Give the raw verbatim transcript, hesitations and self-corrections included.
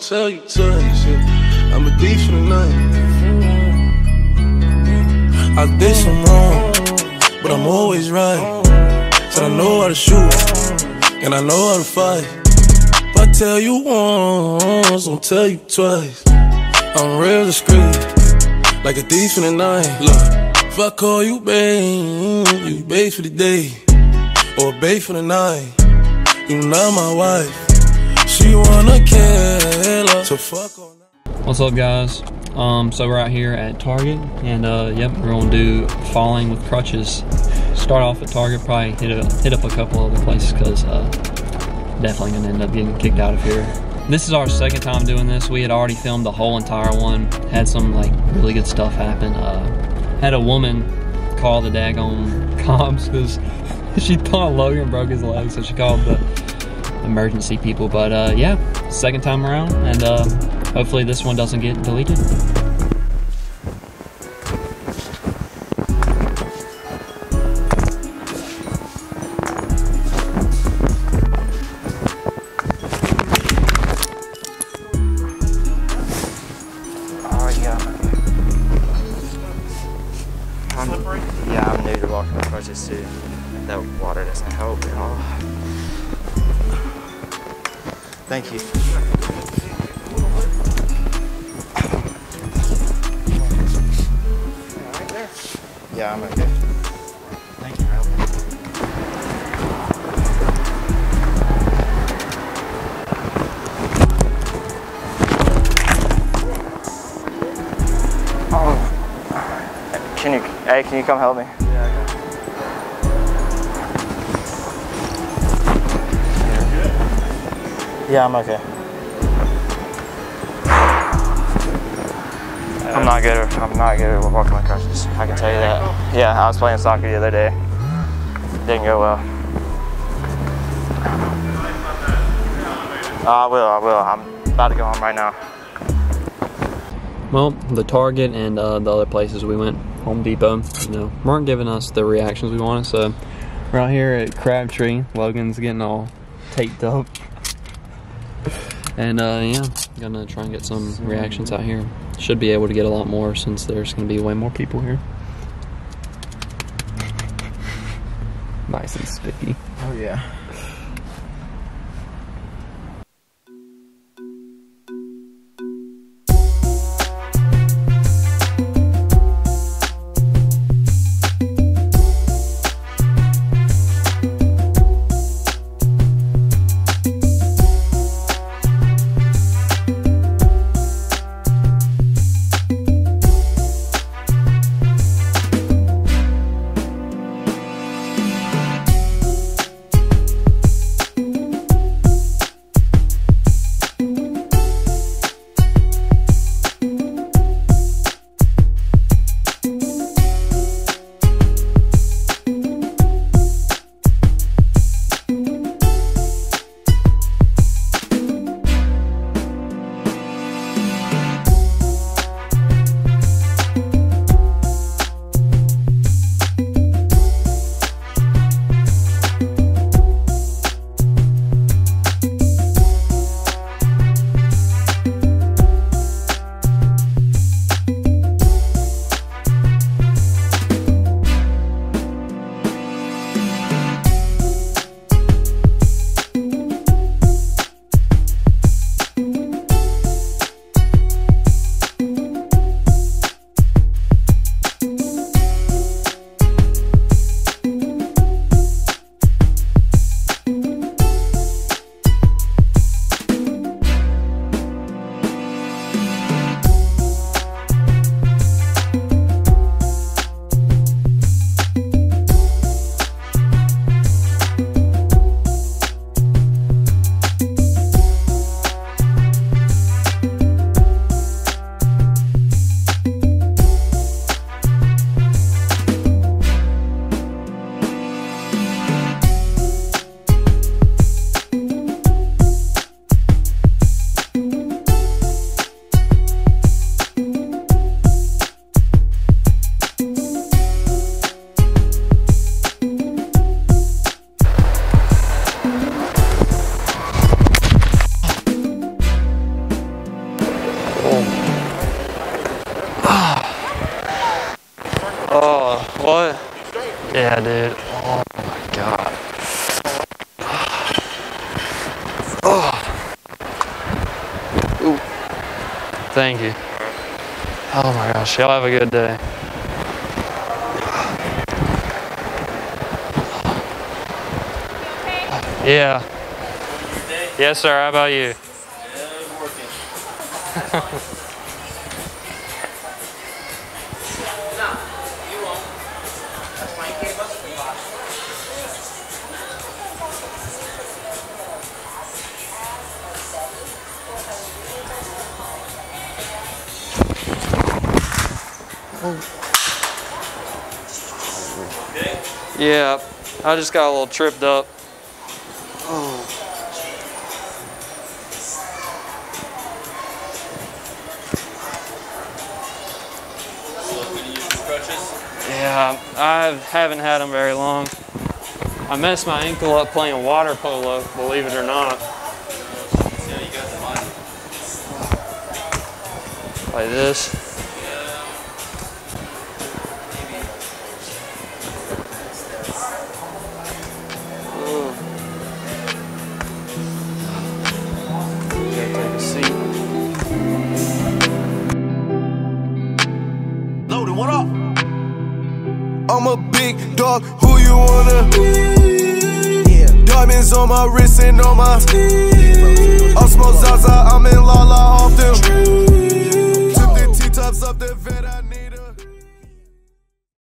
tell you twice, yeah. I'm a thief for the night. I did some wrong, but I'm always right. Said I know how to shoot, and I know how to fight. If I tell you once, I'll tell you twice. I'm real discreet, like a thief in the night. Look, if I call you babe, you babe for the day, or babe for the night. You not my wife, she wanna kill her, so fuck on that. What's up, guys? Um, so we're out here at Target, and uh, yep, we're gonna do falling with crutches. Start off at Target, probably hit a, hit up a couple other places because uh, definitely gonna end up getting kicked out of here. This is our second time doing this. We had already filmed the whole entire one. Had some like really good stuff happen. Uh, had a woman call the daggone cops because she thought Logan broke his leg, so she called the emergency people. But uh, yeah, second time around, and uh, hopefully this one doesn't get deleted. I'm, yeah, I'm new to walking with crutches too. That water doesn't help at all. Thank you. Yeah, I'm okay. Thank you for helping. Oh. Can you, hey, can you come help me? Yeah, I got it. Yeah, I'm okay. I'm not good at, I'm not good at walking with crutches. I can tell you that. Yeah, I was playing soccer the other day. Didn't go well. Uh, I will, I will. I'm about to go home right now. Well, the Target and uh, the other places we went, Home Depot, you know, weren't giving us the reactions we wanted, so we're out here at Crabtree. Logan's getting all taped up. And uh, yeah, gonna try and get some reactions out here. Should be able to get a lot more since there's gonna be way more people here. Nice and sticky. Oh yeah. Thank you. Oh my gosh, y'all have a good day. Yeah. Yes, sir. How about you? Yeah, working. Okay. Yeah, I just got a little tripped up. Oh. Yeah, I haven't had them very long. I messed my ankle up playing water polo, believe it or not. Like this. Ooh. Gotta take a seat. Loaded, what up? I'm a big dog, who you wanna be? Yeah. Diamonds on my wrist and on my yeah. I smoke Zaza, I'm in La La off them. Took the T-tops up the vet, I